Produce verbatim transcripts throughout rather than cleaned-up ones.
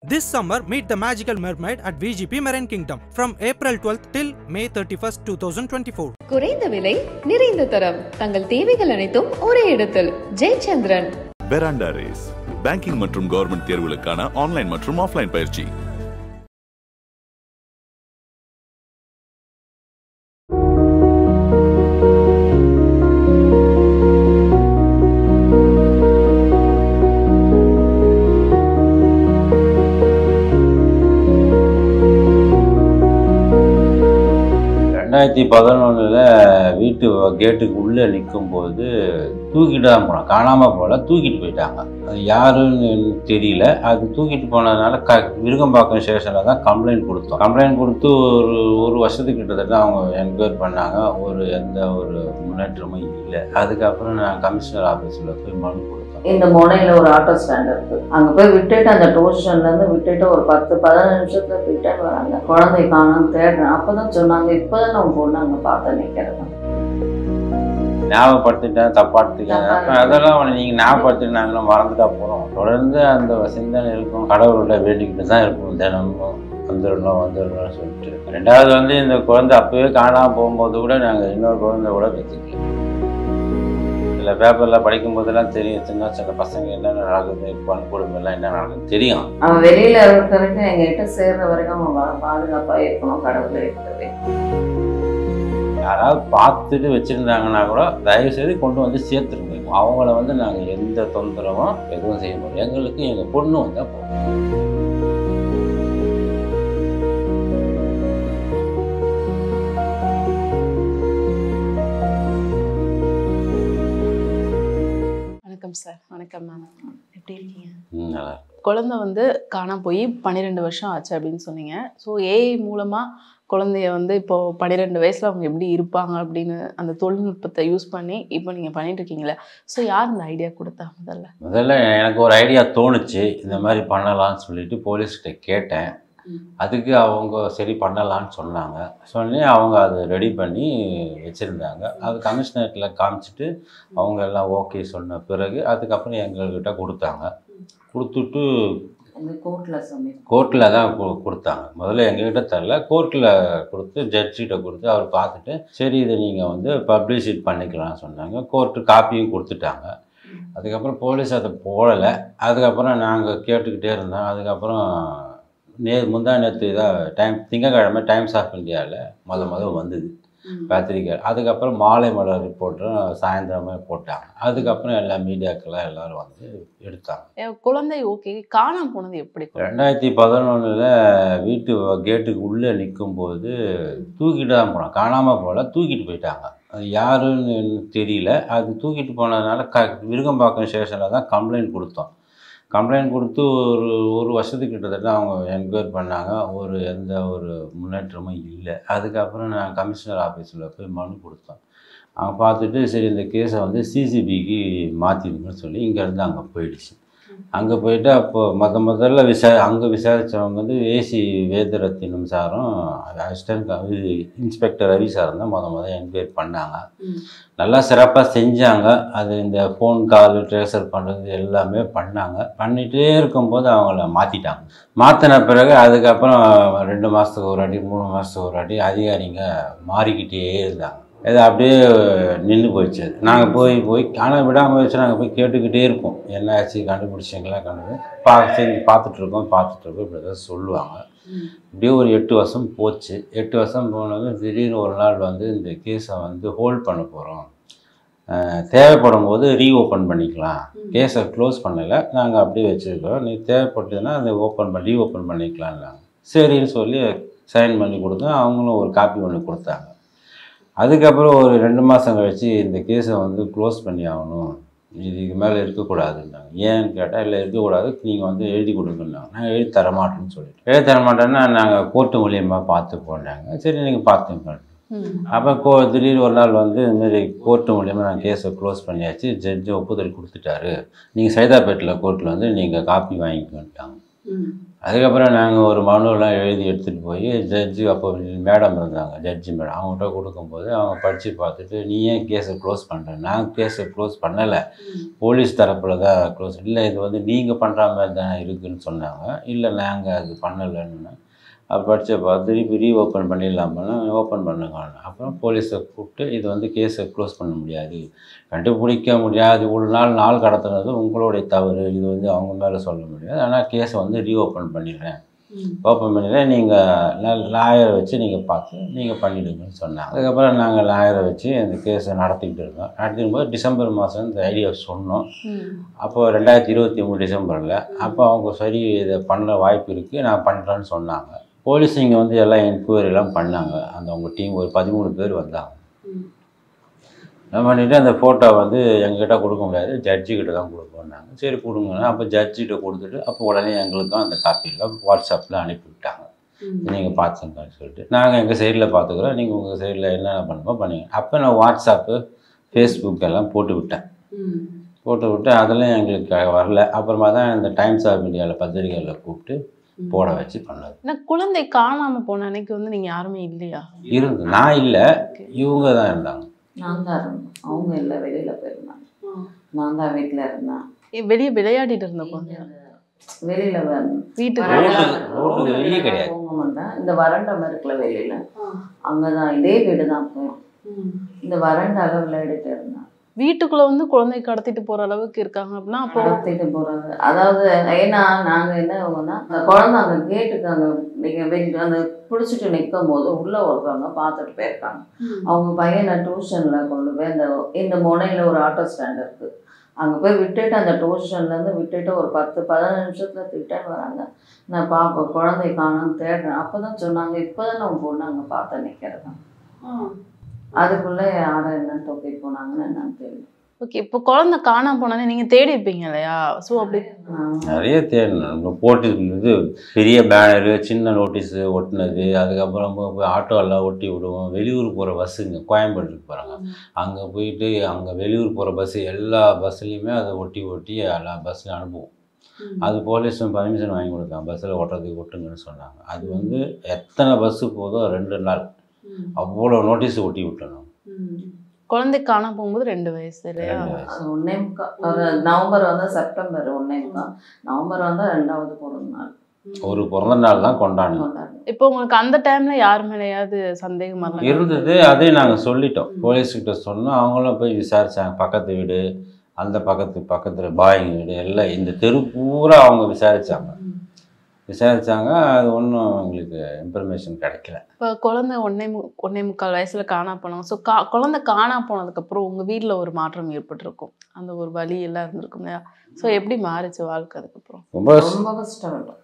This summer, meet the magical mermaid at V G P Marine Kingdom from April twelfth till May thirty-first, twenty twenty-four. குறைந்த விலை, நிறைந்த தரம், தங்கள் தேவைகள் அனைத்தும் ஒரே இடத்தில். ஜெயச்சந்திரன். பெராண்டா ரேஸ் பேங்கிங் மற்றும் கவர்மெண்ட் தேர்வுகளுக்கான ஆன்லைன் மற்றும் ஆஃப்லைன் பயிற்சி. ரெண்டாயிரத்தி பதினொன்றில் வீட்டு கேட்டுக்கு உள்ளே நிற்கும்போது தூக்கிட்டு தான் போனோம், காணாமல் போகல, தூக்கிட்டு போயிட்டாங்க. அது யாருன்னு தெரியல. அது தூக்கிட்டு போனதுனால க விருகம்பாக்கம் ஸ்டேஷனில் தான் கம்ப்ளைண்ட் கொடுத்தோம். கம்ப்ளைண்ட் கொடுத்து ஒரு ஒரு வருஷத்துக்கு கிட்டத்தட்ட அவங்க என்கொயரி பண்ணாங்க. ஒரு எந்த ஒரு முன்னேற்றமும் இல்லை. அதுக்கப்புறம் நான் கமிஷனர் ஆஃபீஸில் போய் மனு கொடுத்தோம். இந்த முனையில் ஒரு ஆட்டோ ஸ்டாண்ட் இருக்குது, அங்கே போய் விட்டுட்டு அந்த டோஷன்லேருந்து விட்டுட்டு ஒரு பத்து பதினஞ்சு நிமிஷத்துல ரிட்டர்ன் வராங்க. குழந்தை காணும் தேடுறேன். அப்போ தான் சொன்னாங்க, இப்போ தான் நம்ம பொண்ணு அங்கே பார்த்து நிற்கிறேன். ஞாபகப்படுத்திட்டேன், தப்பாடுத்துக்கேன். அதெல்லாம் நீங்கள் ஞாபகப்படுத்தினாங்கன்னா மறந்துட்டா போகிறோம். தொடர்ந்து அந்த சிந்தனை இருக்கும், கடவுள்கிட்ட வேண்டிக்கிட்டு தான் இருக்கும். தினமும் வந்துடணும் வந்துடணும்னு சொல்லிட்டு. ரெண்டாவது வந்து இந்த குழந்தை அப்போவே காணாமல் போகும்போது கூட நாங்கள் இன்னொரு குழந்தை கூட வச்சுக்கலாம். இல்லை பேப்பரில் படிக்கும் போதெல்லாம் தெரியும், சின்ன சின்ன பசங்க என்னென்ன நடக்குது, வன்கொடுமை எல்லாம் என்ன நடக்குது தெரியும். அவன் வெளியில் இருக்கிறதுக்கு எங்ககிட்ட சேர்ற வரைக்கும் அவன் பாதுகாப்பாக இருக்கணும். கடவுள் இருக்கிறது யாராவது பார்த்துட்டு வச்சுருந்தாங்கன்னா கூட தயவுசெய்து கொண்டு வந்து சேர்த்துருங்க. அவங்கள வந்து நாங்கள் எந்த தொந்தரவும் எதுவும் செய்ய முடியும். எங்களுக்கு எங்கள் பொண்ணு வந்தால் போகும். வணக்கம் சார். வணக்கம் மேம், எப்படி இருக்கீங்க? நல்லா. குழந்தை வந்து காணாம போய் பன்னிரெண்டு வருஷம் ஆச்சு அப்படின்னு சொன்னீங்க. ஸோ ஏஐ மூலமாக குழந்தைய வந்து இப்போது பன்னிரெண்டு வயசில் அவங்க எப்படி இருப்பாங்க அப்படின்னு அந்த தொழில்நுட்பத்தை யூஸ் பண்ணி இப்போ நீங்கள் பண்ணிட்டு இருக்கீங்களே. ஸோ யார் இந்த ஐடியா கொடுத்தா? முதல்ல முதல்ல எனக்கு ஒரு ஐடியா தோணுச்சு, இந்த மாதிரி பண்ணலான்னு சொல்லிட்டு போலீஸ்கிட்ட கேட்டேன். அதுக்கு அவங்க சரி பண்ணலான்னு சொன்னாங்க. சொல்லி அவங்க அதை ரெடி பண்ணி வச்சுருந்தாங்க. அது கமிஷனரேட்டில் காமிச்சிட்டு அவங்க எல்லாம் ஓகே சொன்ன பிறகு அதுக்கப்புறம் எங்கள்கிட்ட கொடுத்தாங்க. கொடுத்துட்டு கோர்ட்டில் சப்மிட் கோர்ட்டில் தான் கொடுத்தாங்க. முதல்ல எங்ககிட்ட தரல, கோர்ட்டில் கொடுத்து ஜட்ஜிகிட்ட கொடுத்து அவர் பார்த்துட்டு சரி இதை நீங்கள் வந்து பப்ளிஷிட் பண்ணிக்கலாம்னு சொன்னாங்க. கோர்ட்டு காப்பியும் கொடுத்துட்டாங்க. அதுக்கப்புறம் போலீஸ் அதை போடலை. அதுக்கப்புறம் நாங்கள் கேட்டுக்கிட்டே இருந்தோம். அதுக்கப்புறம் நே முந்தா நேற்று இதாக டைம் திங்கக்கிழமை டைம்ஸ் ஆஃப் இந்தியாவில் மொத மொதல் வந்தது பத்திரிக்கை. அதுக்கப்புறம் மாலை மலர் ரிப்போர்ட்டும் சாயந்தரமே போட்டாங்க. அதுக்கப்புறம் எல்லா மீடியாக்கெல்லாம் எல்லோரும் வந்து எடுத்தாங்க. குழந்தை ஓகே, காணாமல் போனது எப்படி? ரெண்டாயிரத்தி பதினொன்றில் வீட்டு கேட்டுக்கு உள்ளே நிற்கும்போது தூக்கிட்டு தான் போனோம், காணாமல் போகல, தூக்கிட்டு போயிட்டாங்க. அது யாருன்னு தெரியல. அது தூக்கிட்டு போனதுனால க விருகம்பாக்கம் ஸ்டேஷனில் தான் கம்ப்ளைண்ட் கொடுத்தோம். கம்ப்ளைண்ட் கொடுத்து ஒரு ஒரு வருஷத்துக்கு கிட்டத்தட்ட அவங்க என்கொயரி பண்ணாங்க. ஒரு எந்த ஒரு முன்னேற்றமும் இல்லை. அதுக்கப்புறம் நான் கமிஷனர் ஆஃபீஸில் போய் மனு கொடுத்தோம். அவங்க பார்த்துட்டு சரி இந்த கேஸை வந்து சிசிபிக்கு மாற்றிடுங்கன்னு சொல்லி இங்கேருந்து அங்கே போயிடுச்சு. அங்கே போயிட்டு அப்போ முத முதல்ல விசா அங்கே விசாரித்தவங்க வந்து ஏசி வேதரத்தினம் சாரும் அசிஸ்டன்ட் இது இன்ஸ்பெக்டர் ரவி சாரும் தான் முத முதல் என்கொயரி பண்ணாங்க. நல்லா சிறப்பாக செஞ்சாங்க. அது இந்த ஃபோன் கால் ட்ரேசர் பண்ணுறது எல்லாமே பண்ணாங்க. பண்ணிகிட்டே இருக்கும்போது அவங்கள மாற்றிட்டாங்க. மாற்றின பிறகு அதுக்கப்புறம் ரெண்டு மாதத்துக்கு ஒரு வாட்டி மூணு மாதத்துக்கு ஒரு வாட்டி அதிகாரிங்க மாறிக்கிட்டே இருந்தாங்க. இது அப்படியே நின்று போயிடுச்சு. நாங்கள் போய் போய் ஆனால் விடாமல் வச்சு நாங்கள் போய் கேட்டுக்கிட்டே இருப்போம், என்ன ஆச்சு கண்டுபிடிச்சிங்களா கண்டு பா செஞ்சு பார்த்துட்ருக்கோம் பார்த்துட்ருக்கோம் இப்படி தான் சொல்லுவாங்க. இப்படியே ஒரு எட்டு வருஷம் போச்சு. எட்டு வருஷம் போனது திடீர்னு ஒரு நாள் வந்து இந்த கேஸை வந்து ஹோல்ட் பண்ண போகிறோம், தேவைப்படும் போது ரீஓப்பன் பண்ணிக்கலாம், கேஸை க்ளோஸ் பண்ணலை, நாங்கள் அப்படியே வச்சுருக்கோம், நீ தேவைப்பட்டதுன்னா அதை ஓப்பன் பண்ணி ரீஓப்பன் பண்ணிக்கலாம்னாங்க. சரின்னு சொல்லி சைன் பண்ணி கொடுத்தோம். அவங்களும் ஒரு காப்பி ஒன்று கொடுத்தாங்க. அதுக்கப்புறம் ஒரு ரெண்டு மாதம் கழித்து இந்த கேஸை வந்து க்ளோஸ் பண்ணி ஆகணும், இதுக்கு மேலே இருக்கக்கூடாதுன்னாங்க. ஏன்னு கேட்டால் இல்லை இருக்கக்கூடாது, நீங்கள் வந்து எழுதி கொடுங்கன்னாங்க. நாங்கள் எழுதி தரமாட்டோன்னு சொல்லிட்டு எழுதி தரமாட்டோன்னா நாங்கள் கோர்ட்டு மூலியமாக பார்த்து போனாங்க. சரி நீங்கள் பார்த்துங்க. அப்போ கோ திடீர்னு ஒரு நாள் வந்து இதுமாரி கோர்ட்டு மூலியமாக நாங்கள் கேஸை க்ளோஸ் பண்ணியாச்சு, ஜட்ஜு ஒப்புதல் கொடுத்துட்டாரு, நீங்கள் சைதாப்பேட்டில் கோர்ட்டில் வந்து நீங்கள் காப்பி வாங்கிக்கோன்ட்டாங்க. அதுக்கப்புறம் நாங்கள் ஒரு மனுவெல்லாம் எழுதி எடுத்துகிட்டு போய் ஜட்ஜு அப்போ மேடம் இருந்தாங்க, ஜட்ஜி மேடம், அவங்ககிட்ட கொடுக்கும்போது அவங்க படித்து பார்த்துட்டு நீ ஏன் கேஸை க்ளோஸ் பண்ணுறேன், நான் கேஸை க்ளோஸ் பண்ணலை, போலீஸ் தரப்பில் தான் க்ளோஸ், இல்லை இது வந்து நீங்கள் பண்ணுற மாதிரி தானே இருக்குதுன்னு சொன்னாங்க. இல்லை நாங்கள் அது பண்ணலைன்னு அப்போ படித்த பார்த்து திருப்பி ரீ ஓப்பன் பண்ணிடலாமான்னு ஓப்பன் பண்ணுங்க. அப்புறம் போலீஸை கூப்பிட்டு இது வந்து கேஸை க்ளோஸ் பண்ண முடியாது, கண்டுபிடிக்க முடியாது, ஒரு நாள் நாள் கடத்துனது உங்களுடைய தவறு, இது வந்து அவங்க மேலே சொல்ல முடியாது, ஆனால் கேஸை வந்து ரீ ஓப்பன் பண்ணிடுறேன், ஓப்பன் பண்ணிடுறேன், நீங்கள் லாயரை வச்சு நீங்கள் பார்த்து நீங்கள் பண்ணிவிடுங்கன்னு சொன்னாங்க. அதுக்கப்புறம் நாங்கள் லாயரை வச்சு அந்த கேஸை நடத்திக்கிட்டு இருக்கோம். நடத்திக்கும் போது டிசம்பர் மாதம் இந்த ஐடியா சொன்னோம். அப்போது ரெண்டாயிரத்தி இருபத்தி மூணு டிசம்பரில் அப்போ அவங்க சரி இதை பண்ண வாய்ப்பு இருக்குது, நான் பண்ணுறேன்னு சொன்னாங்க. போலீஸ் இங்கே வந்து எல்லாம் என்கொயரிலாம் பண்ணாங்க. அந்த அவங்க டீம் ஒரு பதிமூணு பேர் வந்தாங்க. என்ன பண்ணிவிட்டு அந்த ஃபோட்டோ வந்து எங்ககிட்ட கொடுக்க முடியாது, ஜட்ஜிக்கிட்ட தான் கொடுப்போம்னாங்க. சரி கொடுங்கன்னா அப்போ ஜட்ஜிகிட்ட கொடுத்துட்டு அப்போ உடனே எங்களுக்கும் அந்த காப்பியெல்லாம் வாட்ஸ்அப்பில் அனுப்பி விட்டாங்க. நீங்கள் பார்த்துங்கன்னு சொல்லிட்டு நாங்கள் எங்கள் சைடில் பார்த்துக்குறோம், நீங்கள் உங்கள் சைடில் என்னென்ன பண்ணுமோ பண்ணிங்க. அப்போ நான் வாட்ஸ்அப்பு ஃபேஸ்புக் எல்லாம் போட்டு விட்டேன். போட்டு விட்டு அதெல்லாம் எங்களுக்கு வரல. அப்புறமா தான் இந்த டைம்ஸ் ஆஃப் இந்தியாவில் பத்திரிகைகளில் கூப்பிட்டு போட வச்சு பண்ணது. ஏன்னா குழந்தை காணாமல் போன அன்னைக்கு வந்து நீங்கள் யாருமே இல்லையா? இருந்து நான் இல்லை, இவங்க தான் இருந்தாங்க. நான் தான் இருந்தேன், அவங்க இல்லை, வெளியில் போயிருந்தாங்க. நான் தான் வீட்டில் இருந்தேன். வெளியே விளையாடிட்டு இருந்த குழந்தை வெளியில் வீட்டுக்கு ரோட்டுக்கு வெளியே கிடையாது, போக மாட்டேன். இந்த வரண்டம் இருக்குல்ல வெளியில், அங்கே தான் இதே வீடு தான் போயும். இந்த வரண்டால விளையாடிட்டு இருந்தேன். வீட்டுக்குள்ள வந்து குழந்தை கடத்திட்டு போற அளவுக்கு இருக்காங்க அப்படின்னா அப்போ கடத்திட்டு போறாங்க. அதாவது ஏன்னா நாங்க என்ன ஆகும்னா அந்த குழந்தை அந்த கேட்டுக்கு அங்க நீங்க அந்த பிடிச்சிட்டு நிற்கும் போது உள்ள ஒருத்தவங்க பார்த்துட்டு போயிருக்காங்க. அவங்க பையனை டியூஷன்ல கொண்டு போய் அந்த இந்த முனையில ஒரு ஆட்டோ ஸ்டாண்ட் இருக்கு, அங்கே போய் விட்டுட்டு அந்த டியூஷன்லேருந்து விட்டுட்டு ஒரு பத்து பதினஞ்சு நிமிஷத்தில் திட்டம் வராங்க. நான் பாப்பா குழந்தை காணும்னு தேடுறேன். அப்போ தான் சொன்னாங்க இப்போ தான் நம்ம பொண்ணு அங்கே பார்த்து நிற்கிறேன். அதுக்குள்ளே யாரை என்னன்னு தூக்கிட்டு போனாங்கன்னு என்னன்னு தெரியும். ஓகே, இப்போ குழந்தை காணாம போனானே நீங்கள் தேடி இருப்பீங்க இல்லையா? ஸோ அப்படி நிறைய தேடணும். போட்டு இது பெரிய பேனரு, சின்ன நோட்டீஸு ஒட்டினது, அதுக்கப்புறம் போய் ஆட்டோவெல்லாம் ஒட்டி விடுவோம். வெளியூர் போகிற பஸ்ஸுங்க கோயம்பேட்டுக்கு போகிறாங்க, அங்கே போயிட்டு அங்கே வெளியூர் போகிற பஸ்ஸு எல்லா பஸ்ஸுலேயுமே அதை ஒட்டி ஒட்டி எல்லா பஸ்ஸுலையும் அனுப்புவோம். அது போலீஸும் பர்மிஷன் வாங்கி கொடுத்தாங்க, பஸ்ஸில் ஓட்டுறதுக்கு ஒட்டுங்கன்னு சொன்னாங்க. அது வந்து எத்தனை பஸ்ஸு போதோ ரெண்டு நாள் அவ்வளோ நோட்டீஸ் ஒட்டி விட்டணும். குழந்தை காணாம போகும்போது ரெண்டு வயசு இல்லையா? ஒன்னே முக்கா நவம்பர் வந்து செப்டம்பர் ஒன்னே முக்கா நவம்பர் வந்து ரெண்டாவது பிறந்த நாள், ஒரு பிறந்த நாள் தான் கொண்டாடணும். இப்போ உங்களுக்கு அந்த டைம்ல யார் மேலேயாவது சந்தேகமா இருந்தது, அதே நாங்கள் சொல்லிட்டோம், போலீஸ்கிட்ட சொன்னோம். அவங்களும் போய் விசாரிச்சாங்க, பக்கத்து வீடு, அந்த பக்கத்து பக்கத்தில் பாய்ங்க வீடு எல்லாம் இந்த தெரு பூரா அவங்க விசாரிச்சாங்க விசாரிச்சாங்க அது ஒன்றும் எங்களுக்கு இன்ஃபர்மேஷன் கிடைக்கல. இப்போ குழந்தை ஒன்னே மு ஒன்னே முக்கால் வயசுல காணா போனாங்க. ஸோ கா குழந்தை காணா போனதுக்கப்புறம் உங்கள் வீட்டில் ஒரு மாற்றம் ஏற்பட்டிருக்கும், அந்த ஒரு வலி எல்லாம் இருந்திருக்கும் இல்லையா? ஸோ எப்படி மாறிச்சு வாழ்க்கை அதுக்கப்புறம்? ரொம்ப ரொம்ப கஷ்டம் இல்லை,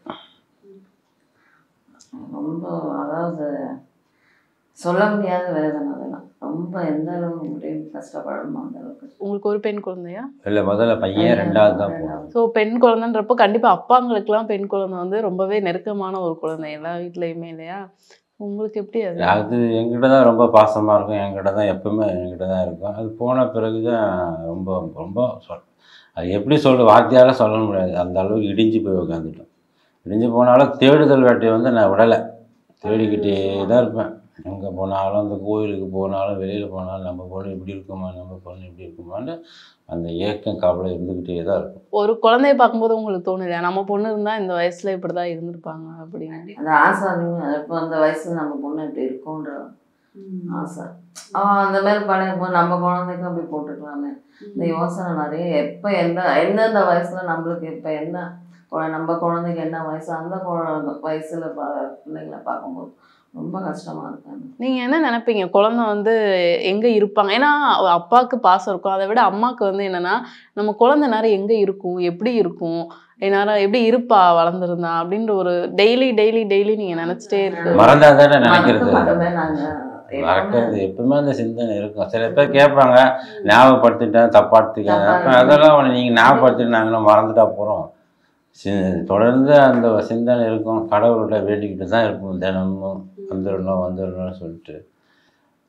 ரொம்ப அதாவது சொல்ல முடியாத வேதனை. அதெல்லாம் ரொம்ப எந்த அளவுக்கு முடியும் கஷ்டப்படணுமோ அந்த அளவுக்கு. உங்களுக்கு ஒரு பெண் குழந்தையா? இல்லை, முதல்ல பையன், ரெண்டாவது தான் போனோம். ஸோ பெண் குழந்தைன்றப்போ கண்டிப்பாக அப்பாங்களுக்குலாம் பெண் குழந்தை வந்து ரொம்பவே நெருக்கமான ஒரு குழந்தை எல்லா வீட்லேயுமே இல்லையா? உங்களுக்கு எப்படி அது? அது எங்கிட்ட தான் ரொம்ப பாசமாக இருக்கும், என்கிட்ட தான் எப்பவுமே என்கிட்ட தான் இருக்கும். அது போன பிறகு தான் ரொம்ப ரொம்ப சொல் அது எப்படி சொல்ல வார்த்தையால் சொல்ல முடியாது, அந்த அளவுக்கு இடிஞ்சு போய் உட்காந்துட்டோம். இடிஞ்சு போனாலும் தேடுதல் வேட்டையை வந்து நான் விடலை, தேடிக்கிட்டே தான் இருப்பேன். எங்கே போனாலும் அந்த கோயிலுக்கு போனாலும் வெளியில் போனாலும் நம்ம பொண்ணு இப்படி இருக்குமா, நம்ம பொண்ணு இப்படி இருக்குமான்னு அந்த ஏக்கம் கவலை இருந்துக்கிட்டே தான் இருக்கும். ஒரு குழந்தைய பார்க்கும்போது உங்களுக்கு தோணுது நம்ம பொண்ணு இருந்தால் இந்த வயசில் இப்படி தான் இருந்திருப்பாங்க அப்படின்னு? அந்த ஆசை அதிகமாக இப்போ அந்த வயசில் நம்ம பொண்ணு இப்படி இருக்கும்ன்ற ஆசை. அந்த மாதிரி பண்ணிருப்போம், நம்ம குழந்தைக்கும் அப்படி போட்டுக்கலாமே இந்த யோசனை நிறைய. எப்போ எந்த எந்தெந்த வயசில் நம்மளுக்கு இப்போ என்ன நம்ம குழந்தைக்கு என்ன வயசு, அந்த குழந்தை வயசில் பா பிள்ளைங்களை பார்க்கும்போது ரொம்ப கஷ்டமாக இருக்காங்க. நீங்கள் என்ன நினைப்பீங்க குழந்தை வந்து எங்கே இருப்பாங்க? ஏன்னா அப்பாவுக்கு பாசம் இருக்கும், அதை விட அம்மாவுக்கு வந்து என்னென்னா நம்ம குழந்தை நேரம் எங்கே இருக்கும், எப்படி இருக்கும், என்னாரம் எப்படி இருப்பா வளர்ந்துருந்தா அப்படின்ற ஒரு டெய்லி டெய்லி டெய்லி நீங்கள் நினச்சிட்டே இருக்கு. மறந்தா தானே நினைக்கிறது, மட்டுமே நாங்கள் மறக்கிறது எப்பவுமே அந்த சிந்தனை இருக்கும். சில பேர் கேட்பாங்க ஞாபகப்படுத்திட்டேன் தப்பாடுத்திக்காங்க, அதெல்லாம் நீங்கள் ஞாபகப்படுத்திட்டு நாங்களும் மறந்துட்டா போகிறோம். சி தொடர்ந்து அந்த சிந்தனை இருக்கும், கடவுள்கிட்ட வேண்டிக்கிட்டு தான் இருக்கும், தினமும் வந்துடணும் வந்துடணும்னு சொல்லிட்டு.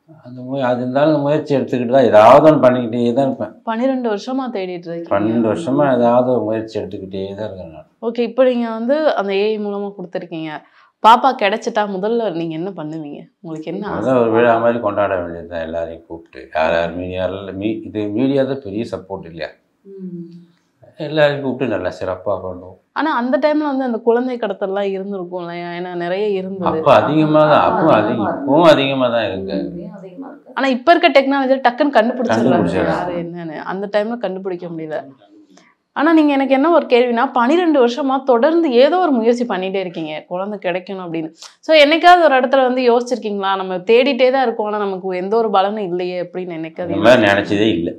அந்த மு அது இருந்தாலும் முயற்சி எடுத்துக்கிட்டு தான் ஏதாவது ஒன்று பண்ணிக்கிட்டே தான் இருப்பேன். பன்னிரெண்டு வருஷமா தேடிட்டு இருக்கீங்க. பன்னெண்டு வருஷமா ஏதாவது ஒரு முயற்சி எடுத்துக்கிட்டே தான் இருக்கேன் நான். ஓகே, இப்போ நீங்கள் வந்து அந்த ஏஐ மூலமாக கொடுத்துருக்கீங்க. பாப்பா கிடைச்சிட்டா முதல்ல நீங்கள் என்ன பண்ணுவீங்க? உங்களுக்கு என்ன ஆசை? அதான் ஒரு விழா மாதிரி கொண்டாட வேண்டியது தான் எல்லாரையும் கூப்பிட்டு. யார் யார் மீடியாவில் மீ இது மீடியா தான் பெரிய சப்போர்ட் இல்லையா, எல்லாரையும் கூப்பிட்டு நல்லா சிறப்பாக பண்ணுவோம். ஆனால் அந்த டைமில் வந்து அந்த குழந்தை கடத்தல்லாம் இருந்திருக்கும் இல்லையா? ஏன்னா நிறைய இருந்தது. அப்போ அதிகமாக தான், அப்போ அதிகம் இப்பவும் அதிகமாக தான் இருக்கு. அதிகமாக இருக்கு. ஆனால் இப்போ இருக்க டெக்னாலஜி டக்குன்னு கண்டுபிடிச்சிடறாங்க கண்டுபிடிச்சிடலாம். யார் என்னன்னு. அந்த டைமில் கண்டுபிடிக்க முடியல. ஆனால் நீங்கள் எனக்கு என்ன ஒரு கேள்வினா, பன்னிரெண்டு வருஷமா தொடர்ந்து ஏதோ ஒரு முயற்சி பண்ணிகிட்டே இருக்கீங்க குழந்தை கிடைக்கணும் அப்படின்னு. ஸோ என்னைக்காவது ஒரு இடத்துல வந்து யோசிச்சிருக்கீங்களா, நம்ம தேடிட்டே தான் இருக்கோம் ஆனால் நமக்கு எந்த ஒரு பலனும் இல்லையே அப்படின்னு அந்த என்னைக்காவது? மாதிரி நினச்சதே இல்லை.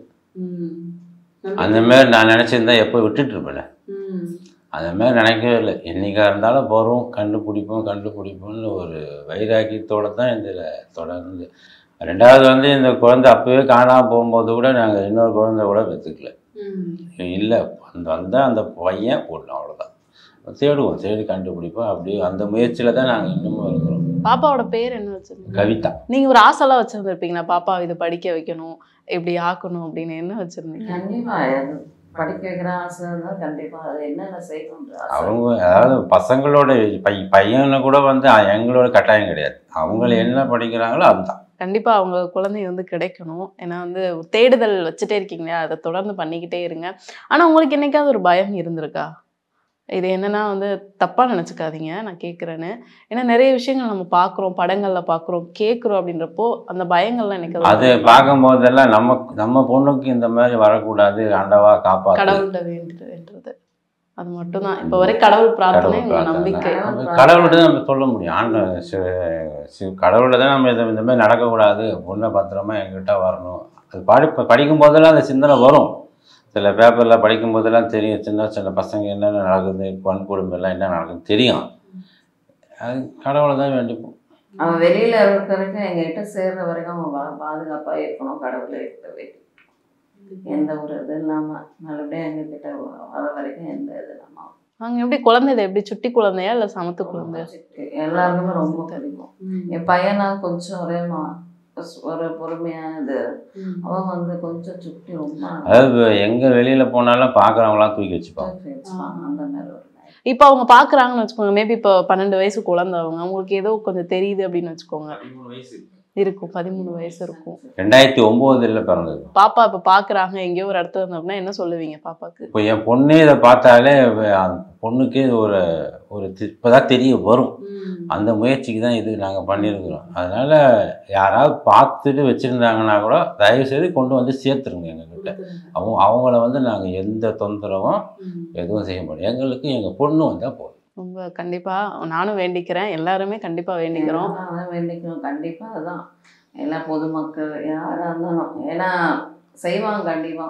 அந்த மாதிரி நான் நினச்சிருந்தா எப்போ விட்டுட்டு இருப்பேன். அந்த மாதிரி நினைக்கவே இல்லை. என்றைக்காக இருந்தாலும் போகிறோம், கண்டுபிடிப்போம் கண்டுபிடிப்போம்னு ஒரு வைராக்கியத்தோடு தான் இதில் தொடர்ந்து. ரெண்டாவது வந்து இந்த குழந்தை அப்போவே காணாமல் போகும்போது கூட நாங்கள் இன்னொரு குழந்தை கூட பெற்றுக்கல. இல்லை, அந்த வந்தால் அந்த பையன் போடலாம், அவ்வளோதான். தேடுவோம், தேடி கண்டுபிடிப்போம். அப்படி அந்த முயற்சியில் தான் நாங்கள் இன்னமும் இருக்கிறோம். பாப்பாவோட பேர் என்ன வச்சிருந்தீங்க? கவிதா. நீங்கள் ஒரு ஆசைலாம் வச்சுருந்துருப்பீங்களா, பாப்பா இதை படிக்க வைக்கணும், இப்படி ஆக்கணும் அப்படின்னு என்ன வச்சுருந்தீங்க? கண்டிப்பாக அது படிக்க வைக்கிற ஆசை இருந்தால் கண்டிப்பாக அது என்னென்ன செய்யணுன்ற ஆசை. அவங்க அதாவது பசங்களோட பை பையனை கூட வந்து எங்களோட கட்டாயம் கிடையாது. அவங்கள என்ன படிக்கிறாங்களோ அதுதான். கண்டிப்பாக அவங்க குழந்தை வந்து கிடைக்கணும். ஏன்னா வந்து தேடுதல் வச்சுட்டே இருக்கீங்களா, அதை தொடர்ந்து பண்ணிக்கிட்டே இருங்க. ஆனால் உங்களுக்கு என்னைக்காவது ஒரு பயம் இருந்திருக்கா? இது என்னன்னா வந்து தப்பாக நினச்சிக்காதீங்க நான் கேட்குறேன்னு. ஏன்னா நிறைய விஷயங்கள் நம்ம பார்க்குறோம், படங்களில் பார்க்குறோம், கேட்குறோம். அப்படின்றப்போ அந்த பயங்கள்லாம் எனக்கு அது பார்க்கும்போதெல்லாம் நம்ம நம்ம பொண்ணுக்கு இந்த மாதிரி வரக்கூடாது, ஆண்டவா காப்பாற்று, கடவுள்கிட்ட வேண்டியதுன்றது அது மட்டும்தான் இப்போ வரை கடவுள் பிரார்த்தனை, உங்கள் நம்பிக்கை. கடவுள்கிட்ட தான் நம்ம சொல்ல முடியும். ஆண்ட கடவுள்கிட்ட தான் நம்ம இதை இந்த மாதிரி நடக்கக்கூடாது, பொண்ணை பத்திரமா எங்கிட்ட வரணும். அது படி படிக்கும் போதெல்லாம் அந்த சிந்தனை வரும். சில பேப்பரில் படிக்கும் போதெல்லாம் தெரியும், சின்ன சின்ன பசங்க என்னென்ன நடக்குது, வன்கொடுமைலாம் என்ன நடக்குதுன்னு தெரியும். அது கடவுளை தான் வேண்டிப்போம். அவன் வெளியில் இருக்கிற வரைக்கும் எங்ககிட்ட சேர்ற வரைக்கும் அவன் பா பாதுகாப்பாக இருக்கணும். கடவுளை இருக்கவே எந்த ஒரு இது இல்லாமல் நல்லபடியாக எங்ககிட்ட வர வரைக்கும் எந்த இது இல்லாமல். நாங்கள் எப்படி குழந்தை, இதை எப்படி சுட்டி குழந்தையா இல்லை சமத்து குழந்தையா? எல்லாருக்குமே ரொம்ப பிடிக்கும். என் பையனா கொஞ்சம் ஒரே மா ஒரு பொறுமையானது, அவன் வந்து கொஞ்சம் சுட்டி ரொம்ப. அதாவது எங்கே வெளியில் போனாலும் பார்க்குறவங்களாம் தூக்கி வச்சுப்பாங்க. அந்த மாதிரி ஒரு இப்போ அவங்க பார்க்குறாங்கன்னு வச்சுக்கோங்க. மேபி இப்போ பன்னெண்டு வயசு குழந்தை, அவங்க அவங்களுக்கு ஏதோ கொஞ்சம் தெரியுது அப்படின்னு வச்சுக்கோங்க, இருக்கும் பதிமூணு வயசு இருக்கும். ரெண்டாயிரத்தி ஒம்போதுல பிறந்தது பாப்பா. இப்போ பார்க்குறாங்க எங்கேயோ ஒரு இடத்துல இருந்தோம்னா என்ன சொல்லுவீங்க பாப்பாக்கு? இப்போ என் பொண்ணே இதை பார்த்தாலே பொண்ணுக்கே ஒரு ஒரு இப்போதான் தெரிய வரும். அந்த முயற்சிக்கு தான் இது நாங்கள் பண்ணியிருக்கிறோம். அதனால் யாராவது பார்த்துட்டு வச்சுருந்தாங்கன்னா கூட தயவுசெய்து கொண்டு வந்து சேர்த்துருங்க எங்ககிட்ட. அவங்க அவங்கள வந்து நாங்கள் எந்த தொந்தரவும் எதுவும் செய்ய மாட்டோம். எங்களுக்கு எங்கள் பொண்ணு வந்தால் போதும். ரொம்ப கண்டிப்பாக நானும் வேண்டிக்கிறேன், எல்லாருமே கண்டிப்பாக வேண்டிக்கிறோம். அதான் வேண்டிக்கிறோம் கண்டிப்பாக. அதுதான் எல்லா பொதுமக்கள் யாராக இருந்தாலும், ஏன்னா செய்வாங்க கண்டிப்பாக.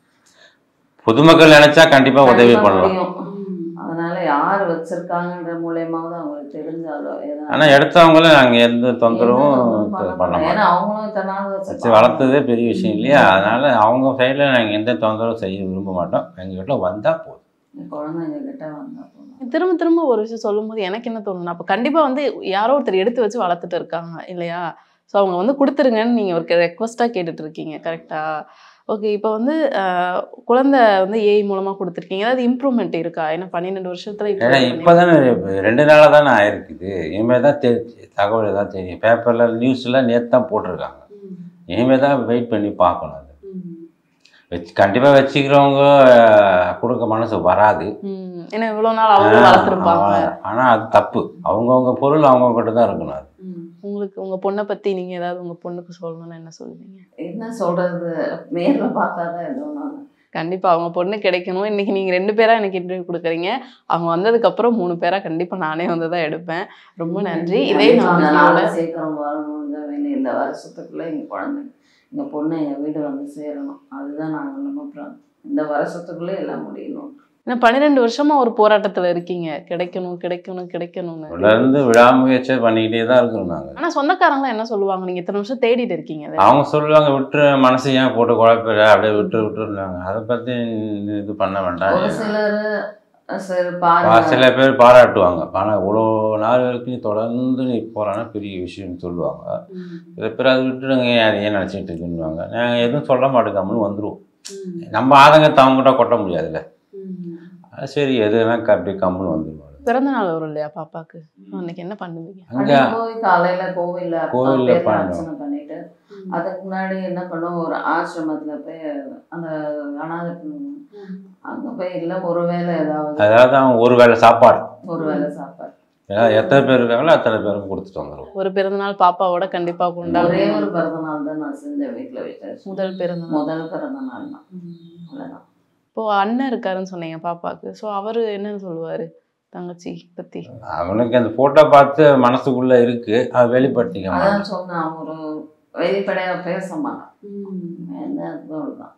பொதுமக்கள் நினைச்சா கண்டிப்பாக உதவி பண்ணலாம். அதனால யார் வச்சிருக்காங்கன்ற மூலியமாவது அவங்களுக்கு தெரிஞ்சாலோ. ஆனால் எடுத்தவங்கள நாங்கள் எந்த தொந்தரவும் பண்ண மாட்டோம். ஏன்னா அவங்களும் தன்னால வச்சு வளர்த்ததே பெரிய விஷயம் இல்லையா? அதனால அவங்க சைடில் நாங்கள் எந்த தொந்தரவும் செய்ய விரும்ப மாட்டோம். எங்ககிட்ட வந்தால் போதும், குழந்தைங்க கிட்ட வந்தால் போதும். திரும்ப திரும்ப ஒரு விஷயம் சொல்லும்போது எனக்கு என்ன தோணுன்னா, அப்போ கண்டிப்பாக வந்து யாரோ ஒருத்தர் எடுத்து வச்சு வளர்த்துட்டு இருக்காங்க இல்லையா? ஸோ அவங்க வந்து கொடுத்துருங்கன்னு நீங்கள் ஒரு ரெக்வஸ்ட்டாக கேட்டுட்டு இருக்கீங்க, கரெக்டாக? ஓகே, இப்போ வந்து குழந்தை வந்து ஏஐ மூலமாக கொடுத்துருக்கீங்க, ஏதாவது இம்ப்ரூவ்மெண்ட் இருக்கா? ஏன்னா பன்னிரெண்டு வருஷத்துல ஏன்னா இப்போ தானே ரெண்டு நாளாக தானே ஆயிருக்குது. இனிமேல் தான் தெரி தகவல் தான் தெரியும். பேப்பரில் நியூஸ்லாம் நேற்று தான் போட்டிருக்காங்க. இனிமேல் தான் வெயிட் பண்ணி பார்க்கணும். அது வச்சு கண்டிப்பாக வச்சுக்கிறவங்க கொடுக்க மனசு வராது. ஏன்னா இவ்வளோ நாள் அவங்க வளர்த்துருப்பாங்க. ஆனால் அது தப்பு. அவங்கவுங்க பொருள் அவங்கக்கிட்ட தான் இருக்கணும். அது உங்களுக்கு உங்கள் பொண்ணை பற்றி நீங்கள் ஏதாவது உங்கள் பொண்ணுக்கு சொல்லணும்னா என்ன சொல்லுவீங்க? என்ன சொல்கிறது, நேரில் பார்த்தா தான் எதுவும். கண்டிப்பாக அவங்க பொண்ணு கிடைக்கணும். இன்றைக்கி நீங்கள் ரெண்டு பேராக எனக்கு இன்டர்வியூ கொடுக்குறீங்க. அவங்க வந்ததுக்கப்புறம் மூணு பேராக கண்டிப்பாக நானே வந்து தான் எடுப்பேன். ரொம்ப நன்றி. இதே நாளை சீக்கிரம் வரணும்னு வேணும். இந்த வருஷத்துக்குள்ளே எங்கள் குழந்தை எங்கள் பொண்ணு எங்கள் வீடு வந்து சேரணும். அதுதான் நாங்கள் நம்புகிறோம். இந்த வருஷத்துக்குள்ளே எல்லாம் முடியணும். ஏன்னா பன்னிரெண்டு வருஷமா ஒரு போராட்டத்தில் இருக்கீங்க, கிடைக்கணும் கிடைக்கணும் கிடைக்கணும்னு. தொடர்ந்து விடாமுயற்சி பண்ணிக்கிட்டே தான் இருக்கணும் நாங்கள். ஆனால் சொந்தக்காரங்களாம் என்ன சொல்லுவாங்க, நீங்கள் இத்தனை வருஷம் தேடிட்டு இருக்கீங்க? அவங்க சொல்லுவாங்க, விட்டுரு, மனசு ஏன் போட்டு குழப்பிட, அப்படியே விட்டு விட்டுருந்தாங்க. அதை பற்றி இது பண்ண வேண்டாம். ஒரு சிலர் சரி பா- பாருங்க. சில பேர் பாராட்டுவாங்க, ஆனால் இவ்வளோ நாள் வரைக்கும் நீ தொடர்ந்து நீ போகிறான்னா பெரிய விஷயம்னு சொல்லுவாங்க. சில பேர் அதை விட்டுடுங்க, அதை ஏன் நினச்சிட்டு இருக்குன்னுவாங்க. நாங்கள் எதுவும் சொல்ல மாட்டேங்காமனு வந்துடுவோம். நம்ம ஆதங்கத்தை அவங்ககிட்ட கொட்ட முடியாதுல்ல. அது சரி எதுனா அப்படியே கம்முன்னு வந்துடுவாங்க. பிறந்த நாள் வரும் இல்லையா பாப்பாக்கு, அன்னைக்கு என்ன பண்ணுவீங்க? அங்கே அன்னைக்கு போய் காலையில கோவில்ல கோவில்ல பேர் பண்ணுவோம். அர்ச்சனை பண்ணிட்டு அதுக்கு முன்னாடி என்ன பண்ணுவோம், ஒரு ஆசிரமத்துல போய் அந்த அனாதை பிள்ளைங்க, அங்க போய் இல்ல ஒருவேளை ஏதாவது அதாவது அவங்க ஒரு வேளை சாப்பாடு, ஒரு வேளை சாப்பாடு ஏன்னா எத்தனை பேர் இருக்காங்களோ அத்தனை பேரும் கொடுத்துட்டு வந்துடுவோம். ஒரு பிறந்த நாள் பாப்பாவோட கண்டிப்பா ஒரே கொண்டாடுறேன். ஒரு பிறந்த நாள் தான் நான் செஞ்சேன் வீட்டுல வச்சு. முதல் பிறந்த நாள். முதல் பிறந்த நாள் தான். அவ்வளவுதான். இப்போ அண்ணன் இருக்காருன்னு சொன்னீங்க பாப்பாக்கு, ஸோ அவரு என்னன்னு சொல்லுவாரு தங்கச்சி பத்தி? அவனுக்கு அந்த ஃபோட்டோ பார்த்து மனசுக்குள்ளே இருக்குது, அதை வெளிப்படுத்திக்க மாட்டான். அதான் சொன்னான், ஒரு வெளிப்படையா பேச மாட்டான். என்ன தான்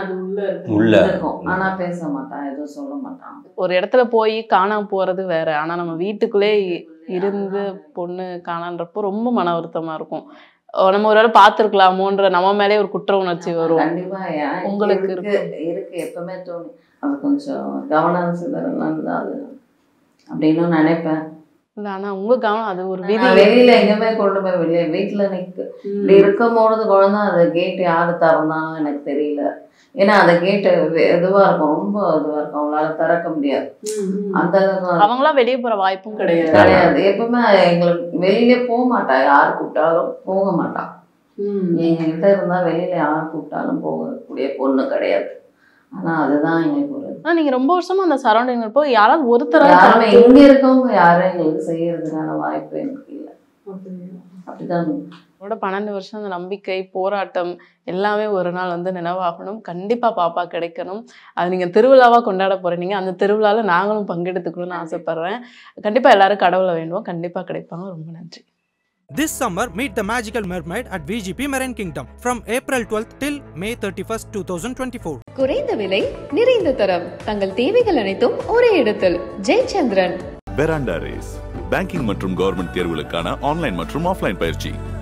உள்ள இருக்கும், ஆனா பேச மாட்டான், எதுவும் சொல்ல மாட்டான். ஒரு இடத்துல போய் காணாம போறது வேற, ஆனா நம்ம வீட்டுக்குள்ளே இ- இருந்து பொண்ணு காணான்றப்போ ரொம்ப மன வருத்தமா இருக்கும். அஹ் நம்ம ஒரு வேளை பார்த்துருக்கலாமோன்ற நம்ம மேலே ஒரு குற்ற உணர்ச்சி வரும். கண்டிப்பா எனக்கு உங்களுக்கு இருக்கு இருக்கு எப்பவுமே தோணி அது கொஞ்சம் கவனம் சிதறலாம் தான் அது அப்படின்னு நினைப்பேன். இல்ல ஆனா உங்க கவனம் அது ஒரு விதி. நான் வெளியில எங்கேயுமே கொண்டு போய் வெளியே வீட்டுல நிக்கு இப்படி இருக்கும் பொழுது குழந்தை அந்த கேட் யாரு திறந்தாலும் எனக்கு தெரியல. ஏன்னா அந்த கேட்டு இதுவா இருக்கும், ரொம்ப இதுவா இருக்கும், அவங்களால திறக்க முடியாது. அந்த அளவுக்கு அவங்களா வெளியே போற வாய்ப்பும் கிடையாது. கிடையாது. எப்பவுமே எங்களுக்கு வெளியிலே போக மாட்டா, யாரு கூப்பிட்டாலும் போக மாட்டான். எங்ககிட்ட இருந்தா வெளியில யார் கூப்பிட்டாலும் போகக்கூடிய பொண்ணு கிடையாது. ஆனா அதுதான் எங்களுக்கு ஒரு ஆனா நீங்க ரொம்ப வருஷமா அந்த சரௌண்டிங் இருப்போ யாராவது ஒருத்தர யாருமே இங்க இருக்கவங்க யாரும் எங்களுக்கு செய்யறதுக்கான வாய்ப்பு எனக்கு இல்லை. அப்படிதான் அவரோட பன்னெண்டு வருஷம் அந்த நம்பிக்கை போராட்டம் எல்லாமே ஒரு நாள் வந்து நினைவாகணும். கண்டிப்பா பாப்பா கிடைக்கணும். அது நீங்க திருவிழாவா கொண்டாட போறீங்க, அந்த திருவிழால நாங்களும் பங்கெடுத்துக்கணும்னு ஆசைப்படுறேன். கண்டிப்பா எல்லாரும் கடவுளை வேண்டுவோம், கண்டிப்பா கிடைப்பாங்க. ரொம்ப நன்றி. This summer, meet the magical mermaid at V G P Marine Kingdom from April twelfth till May thirty-first, twenty twenty-four. குறைந்த விலை நிறைந்த தரம் தங்கள் தேவைகள் அனைத்தும் ஒரே இடத்தில். ஜெயச்சந்திரன். பெராண்டா ரேஸ் பேங்கிங் மற்றும் கவர்மெண்ட் தேர்வுகளுக்கான ஆன்லைன் மற்றும் ஆஃப்லைன் பயிற்சி.